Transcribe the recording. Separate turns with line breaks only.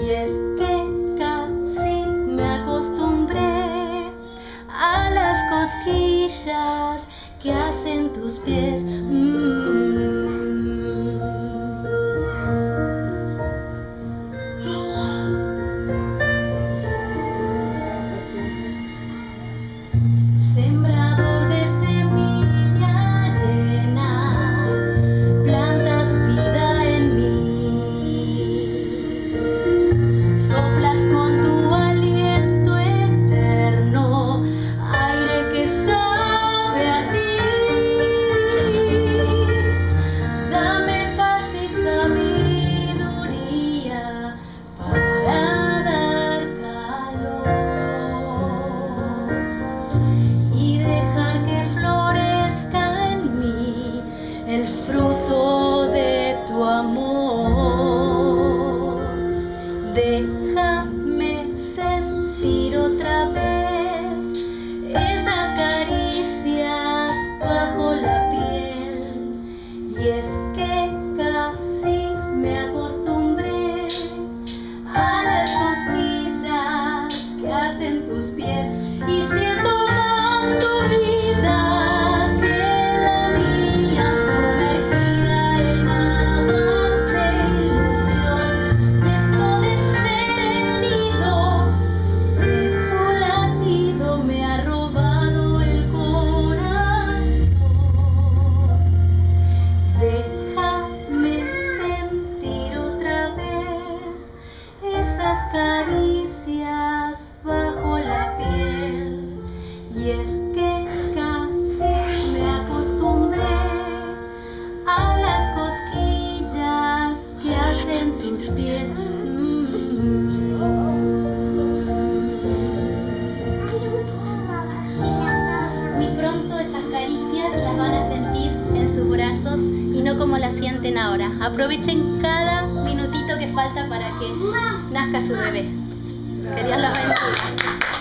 es que casi me acostumbré a las cosquillas que hacen tus pies. Sembrador de semilla llena, plantas vida en mí. Soplas con tu aliento eterno, aire que sabe a ti. Dame paz y sabiduría para dar calor y dejar que florezca en mí el fruto de tu amor. Déjame sentir otra vez esas caricias bajo la piel, y es que casi me acostumbré a las cosquillas que hacen tus pies, y siento más tu vida que la mía, sumergida en aguas de ilusión. Esto de ser el nido de tu latido me ha robado el corazón. Déjame sentir otra vez esas caricias bajo la piel, y es que casi me acostumbré a las cosquillas que hacen sus pies. Muy pronto esas caricias las van a sentir en sus brazos y no como las sienten ahora. Aprovechen cada minutito que falta para que nazca su bebé. Que Dios los bendiga.